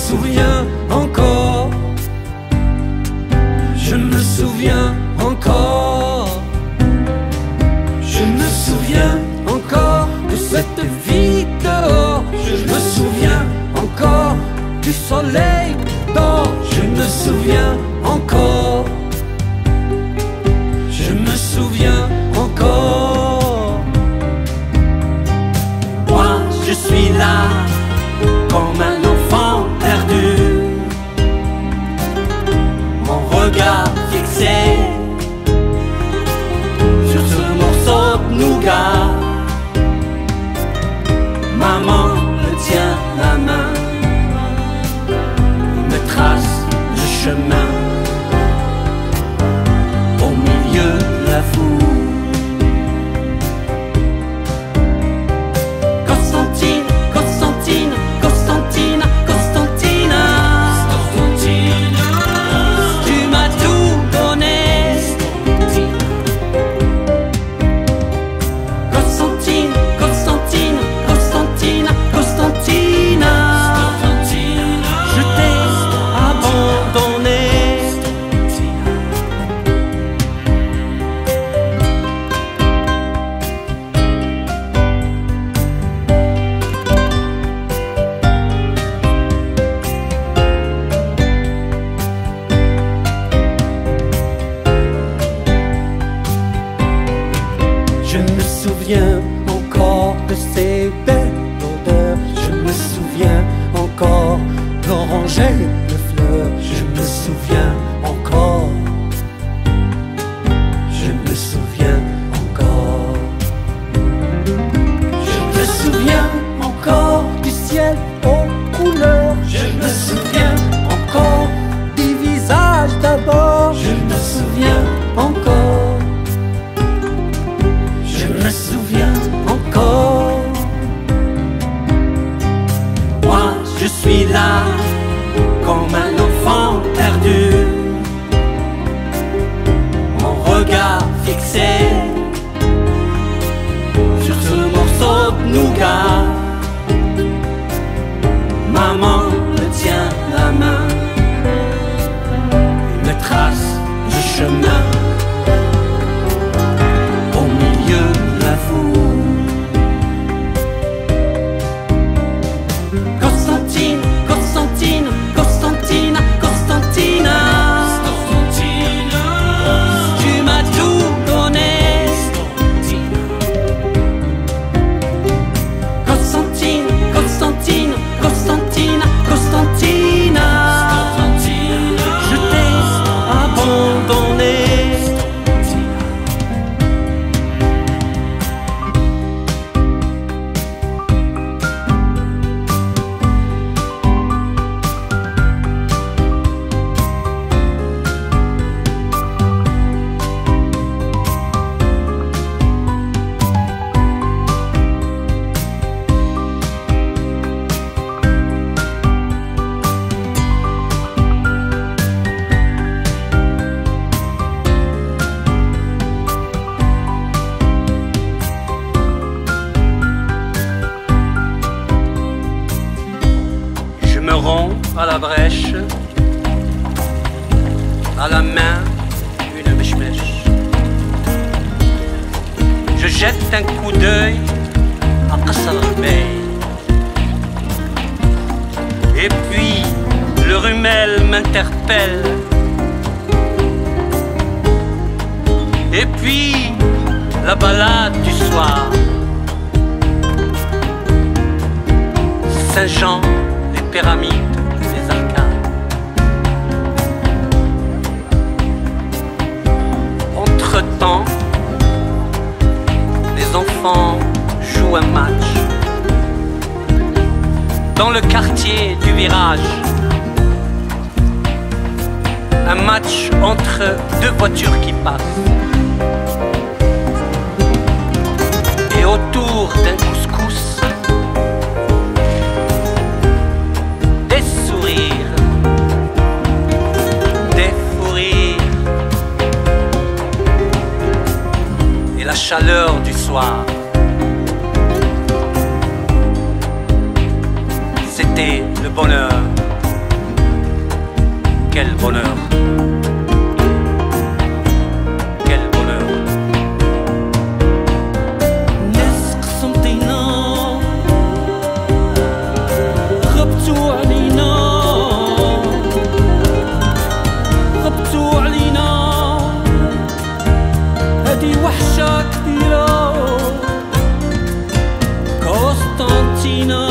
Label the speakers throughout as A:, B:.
A: souviens encore, je me souviens encore, je me souviens encore de cette vie dehors, je me souviens encore du soleil d'or, je me souviens encore, je me souviens encore. Moi je suis là comme un enfant perdu, mon regard fixé sur ce morceau de nougat. Maman me tient la main, me trace le chemin au milieu de la foule. Je me souviens encore de ces belles odeurs, je me souviens encore d'oranger de fleurs, je me souviens encore, je me souviens encore, je me souviens encore du ciel aux couleurs, je me souviens encore des visages d'abord, je me souviens encore, je me souviens encore. Moi je suis là comme un enfant perdu, mon regard fixé sur ce morceau de nougat. Maman me tient la main, me trace le chemin au milieu de la foule. Constantine, Constantine, Constantina, Constantina, tu m'as tout donné. Constantine, Constantine, Constantina, Constantina, je t'ai abandonné. Je me rends à la brèche, à la main une mèche-mèche. Je jette un coup d'œil à Qasr el-Bey, et puis le rumel m'interpelle, et puis la balade du soir. Saint-Jean, les pyramides, les arcades. Entre-temps, les enfants jouent un match dans le quartier du virage. Un match entre deux voitures qui passent. Et autour d'un couscous, des sourires, des fous rires, et la chaleur du soir. C'était le bonheur
B: quel bonheur! Quel bonheur!
A: ناس قسمتينا غبتوا علينا غبتوا علينا هادي وحشة كبيرة قسطنطينة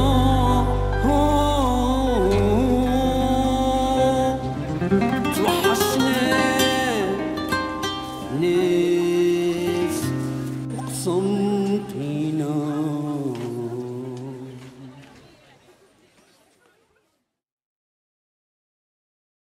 A: توحد